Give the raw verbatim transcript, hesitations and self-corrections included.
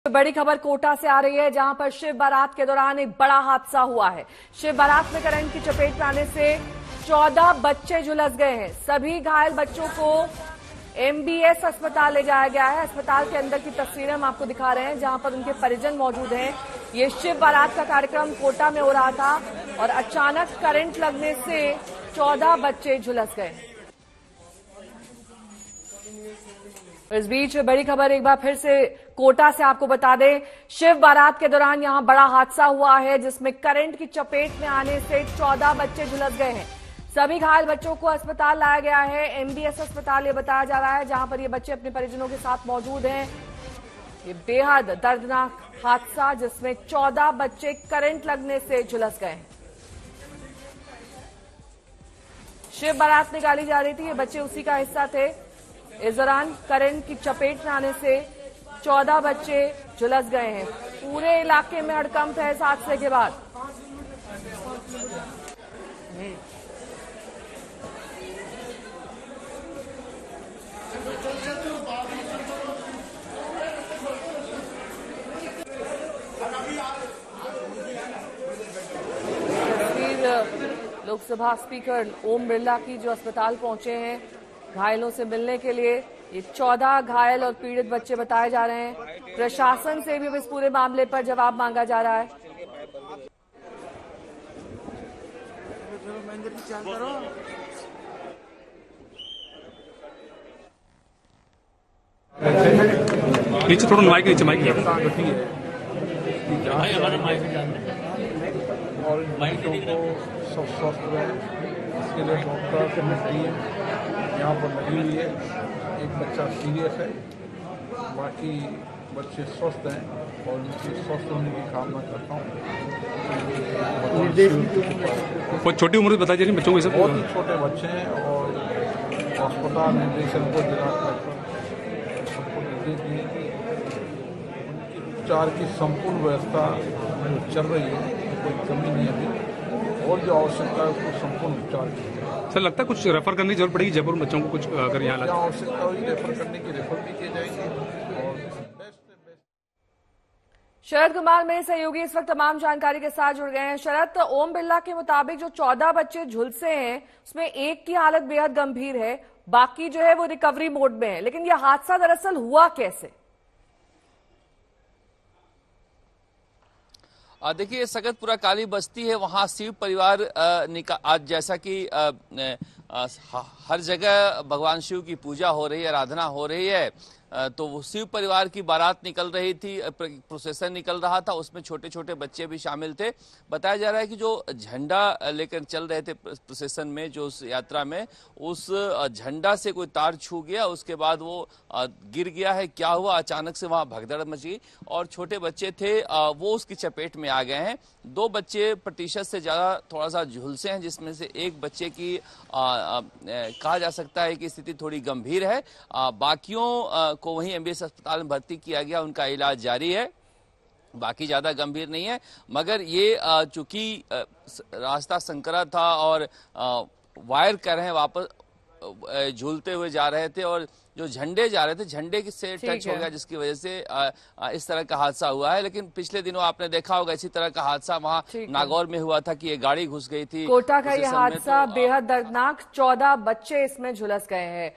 बड़ी खबर कोटा से आ रही है, जहां पर शिव बारात के दौरान एक बड़ा हादसा हुआ है। शिव बारात में करंट की चपेट में आने से चौदह बच्चे झुलस गए हैं। सभी घायल बच्चों को एमबीएस अस्पताल ले जाया गया है। अस्पताल के अंदर की तस्वीरें हम आपको दिखा रहे हैं, जहां पर उनके परिजन मौजूद हैं। ये शिव बारात का कार्यक्रम कोटा में हो रहा था और अचानक करंट लगने से चौदह बच्चे झुलस गए। इस बीच बड़ी खबर एक बार फिर से कोटा से आपको बता दें, शिव बारात के दौरान यहां बड़ा हादसा हुआ है, जिसमें करंट की चपेट में आने से चौदह बच्चे झुलस गए हैं। सभी घायल बच्चों को अस्पताल लाया गया है। एमबीएस अस्पताल ये बताया जा रहा है, जहां पर ये बच्चे अपने परिजनों के साथ मौजूद हैं। ये बेहद दर्दनाक हादसा, जिसमें चौदह बच्चे करंट लगने से झुलस गए हैं। शिव बारात निकाली जा रही थी, ये बच्चे उसी का हिस्सा थे। इस दौरान करंट की चपेट में आने से चौदह बच्चे झुलस गए हैं। पूरे इलाके में हड़कंप है इस हादसे के बाद। तस्वीर लोकसभा स्पीकर ओम बिरला की, जो अस्पताल पहुंचे हैं घायलों से मिलने के लिए। ये चौदह घायल और पीड़ित बच्चे बताए जा रहे हैं। प्रशासन से भी इस पूरे मामले पर जवाब मांगा जा रहा है। नीचे थोड़ा माइक नीचे माइक और बच्चों को सब स्वस्थ रहे, इसके लिए डॉक्टर टीम यहाँ पर लगी हुई है। एक बच्चा सीरियस है, बाकी बच्चे स्वस्थ हैं और उनके स्वस्थ होने की कामना करता हूँ। बहुत छोटी उम्र में बताई जा रही बच्चों को, सब बहुत ही छोटे बच्चे हैं और अस्पताल निर्देशन को जिला कलेक्टर सबको निर्देश दिए कि उनके उपचार की संपूर्ण व्यवस्था जो चल रही है, कोई कमी नहीं अभी, और जो आवश्यकता है उसको संपूर्ण उपचार की। सर लगता है कुछ रेफर करने की जरूरत पड़ेगी जयपुर में बच्चों को, कुछ अगर यहाँ क्या आवश्यकता होगी रेफर करने की, रेफर भी किए जाएंगे। और शरद कुमार मेरे सहयोगी इस वक्त तमाम जानकारी के साथ जुड़ गए हैं। शरद, ओम बिरला के मुताबिक जो चौदह बच्चे झुलसे हैं, उसमें एक की हालत बेहद गंभीर है, बाकी जो है वो रिकवरी मोड में है। लेकिन यह हादसा दरअसल हुआ कैसे? देखिए, सगतपुरा काली बस्ती है, वहां शिव परिवार आज जैसा कि आ, आ, हर जगह भगवान शिव की पूजा हो रही है, आराधना हो रही है, तो वो शिव परिवार की बारात निकल रही थी, प्रोसेसन निकल रहा था, उसमें छोटे छोटे बच्चे भी शामिल थे। बताया जा रहा है कि जो झंडा लेकर चल रहे थे प्रोसेसन में, जो उस यात्रा में, उस झंडा से कोई तार छू गया, उसके बाद वो गिर गया है। क्या हुआ, अचानक से वहां भगदड़ मच गई और छोटे बच्चे थे वो उसकी चपेट में आ गए हैं। दो बच्चे प्रतिशत से ज्यादा थोड़ा सा झुलसे हैं, जिसमें से एक बच्चे की आ, आ, कहा जा सकता है कि स्थिति थोड़ी गंभीर है। आ, बाकियों को वहीं एमबीएस अस्पताल में भर्ती किया गया, उनका इलाज जारी है, बाकी ज्यादा गंभीर नहीं है। मगर ये चूंकि रास्ता संकरा था और वायर कर रहे हैं, वापस झूलते हुए जा रहे थे और जो झंडे जा रहे थे, झंडे से टच हो गया, जिसकी वजह से आ, आ, इस तरह का हादसा हुआ है। लेकिन पिछले दिनों आपने देखा होगा इसी तरह का हादसा वहां नागौर में हुआ था कि ये गाड़ी घुस गई थी। कोटा का ये हादसा बेहद दर्दनाक, चौदह बच्चे इसमें झुलस गए हैं।